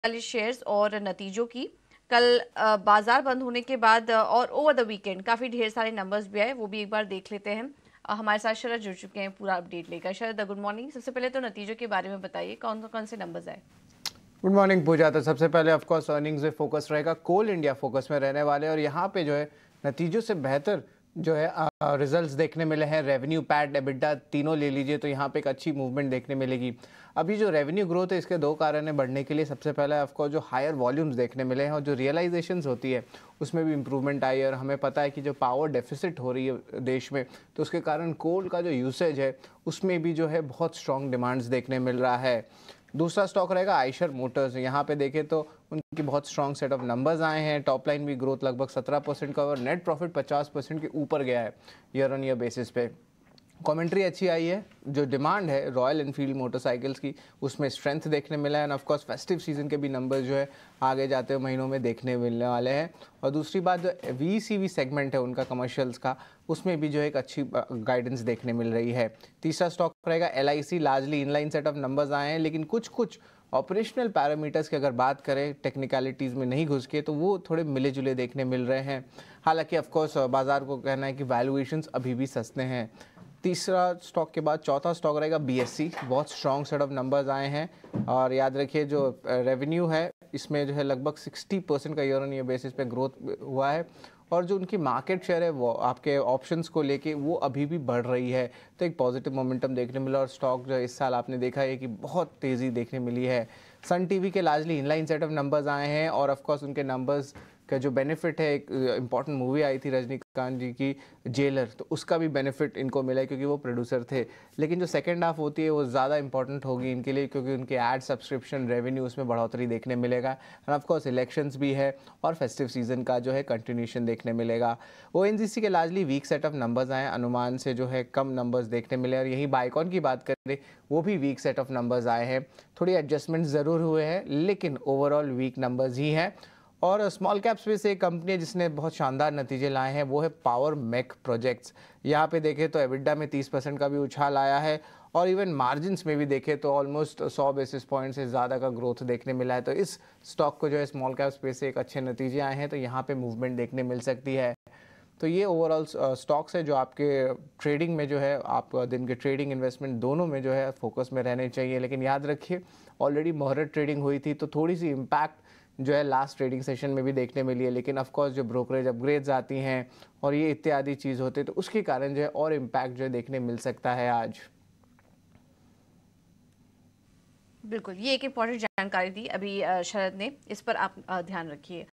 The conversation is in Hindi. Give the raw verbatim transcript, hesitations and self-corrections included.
वाले शेयर्स और नतीजों की। कल अ, बाजार बंद होने के बाद अ, और ओवर द वीकेंड काफ़ी ढेर सारे नंबर्स भी आए, वो भी एक बार देख लेते हैं। अ, हमारे साथ शरद जुड़ चुके हैं पूरा अपडेट लेकर। Sharad, good morning. सबसे पहले तो नतीजों के बारे में बताइए, कौन कौन से नंबर्स आए? Good morning Pooja. तो सबसे पहले ऑफ कोर्स अर्निंग्स पे फोकस रहेगा, कोल इंडिया फोकस में रहने वाले, और यहाँ पे जो है नतीजों से बेहतर जो है रिजल्ट्स देखने मिले हैं। रेवेन्यू, पैट, एबिटा तीनों ले लीजिए तो यहाँ पे एक अच्छी मूवमेंट देखने मिलेगी। अभी जो रेवेन्यू ग्रोथ है इसके दो कारण है बढ़ने के लिए। सबसे पहला ऑफ कोर्स जो हायर वॉल्यूम्स देखने मिले हैं और जो रियलाइजेशंस होती है उसमें भी इंप्रूवमेंट आई है। और हमें पता है कि जो पावर डेफिसिट हो रही है देश में, तो उसके कारण कोल का जो यूसेज है उसमें भी जो है बहुत स्ट्रॉन्ग डिमांड्स देखने मिल रहा है। दूसरा स्टॉक रहेगा आयशर मोटर्स। यहाँ पे देखें तो उनकी बहुत स्ट्रॉन्ग सेट ऑफ नंबर्स आए हैं। टॉप लाइन भी ग्रोथ लगभग सत्रह परसेंट का और नेट प्रॉफिट पचास परसेंट के ऊपर गया है ईयर ऑन ईयर बेसिस पे। कमेंट्री अच्छी आई है। जो डिमांड है रॉयल एनफील्ड मोटरसाइकिल्स की, उसमें स्ट्रेंथ देखने मिला है। And of course festive season के भी नंबर्स जो है आगे जाते हुए महीनों में देखने मिलने वाले हैं। और दूसरी बात, जो वी सी वी सेगमेंट है उनका कमर्शियल्स का, उसमें भी जो एक अच्छी गाइडेंस देखने मिल रही है। तीसरा स्टॉक रहेगा L I C. Largely in line set of numbers आए हैं, लेकिन कुछ कुछ ऑपरेशनल पैरामीटर्स की अगर बात करें, टेक्निकलिटीज़ में नहीं घुस के, तो वो थोड़े मिले जुले देखने मिल रहे हैं। हालांकि ऑफ कोर्स बाजार को कहना है कि वैल्यूएशंस अभी भी सस्ते हैं। तीसरा स्टॉक के बाद चौथा स्टॉक रहेगा बी एस सी। बहुत स्ट्रॉन्ग सेट ऑफ नंबर्स आए हैं और याद रखिए जो रेवेन्यू है इसमें जो है लगभग साठ परसेंट का ईयर ऑन ईयर बेसिस पे ग्रोथ हुआ है। और जो उनकी मार्केट शेयर है वो आपके ऑप्शंस को लेके वो अभी भी बढ़ रही है। तो एक पॉजिटिव मोमेंटम देखने मिला और स्टॉक जो इस साल आपने देखा है कि बहुत तेज़ी देखने मिली है। सन टीवी के largely in line set of numbers आए हैं और ऑफ कोर्स उनके नंबर्स का जो बेनिफिट है, एक इंपॉर्टेंट मूवी आई थी रजनीकांत जी की जेलर, तो उसका भी बेनिफिट इनको मिला है क्योंकि वो प्रोड्यूसर थे। लेकिन जो सेकंड हाफ होती है वो ज़्यादा इंपॉर्टेंट होगी इनके लिए, क्योंकि उनके एड सब्सक्रिप्शन रेवेन्यू उसमें बढ़ोतरी देखने मिलेगा। एंड ऑफ कोर्स इलेक्शंस भी है और फेस्टिव सीजन का जो है कंटिन्यूशन देखने मिलेगा। ओ एन जी सी के largely weak set of numbers आए, अनुमान से जो है कम नंबर्स देखने मिले। और यही बाइकॉन की बात करें, वो भी वीक सेट ऑफ नंबर्स आए हैं। थोड़ी एडजस्टमेंट ज़रूर हुए हैं लेकिन ओवरऑल वीक नंबर्स ही हैं। और स्मॉल कैप्स में से एक कंपनी है जिसने बहुत शानदार नतीजे लाए हैं, वो है पावर मेक प्रोजेक्ट्स। यहाँ पे देखें तो एबिटा में तीस परसेंट का भी उछाल आया है और इवन मार्जिन्स में भी देखें तो ऑलमोस्ट सौ बेसिस पॉइंट से ज़्यादा का ग्रोथ देखने मिला है। तो इस स्टॉक को जो है स्मॉल कैप्स पे से एक अच्छे नतीजे आए हैं, तो यहाँ पे मूवमेंट देखने मिल सकती है। तो ये ओवरऑल स्टॉक्स है जो आपके ट्रेडिंग में जो है, आप दिन के ट्रेडिंग इन्वेस्टमेंट दोनों में जो है फोकस में रहने चाहिए। लेकिन याद रखिए ऑलरेडी मुहूर्त ट्रेडिंग हुई थी तो थोड़ी सी इम्पैक्ट जो है लास्ट ट्रेडिंग सेशन में भी देखने मिली है। लेकिन ऑफ कोर्स जो ब्रोकरेज अपग्रेड्स आती हैं और ये इत्यादि चीज़ होते हैं तो उसके कारण जो है और इम्पैक्ट जो है देखने मिल सकता है आज। बिल्कुल, ये एक इम्पॉर्टेंट जानकारी दी अभी अ, शरद ने, इस पर आप अ, ध्यान रखिए।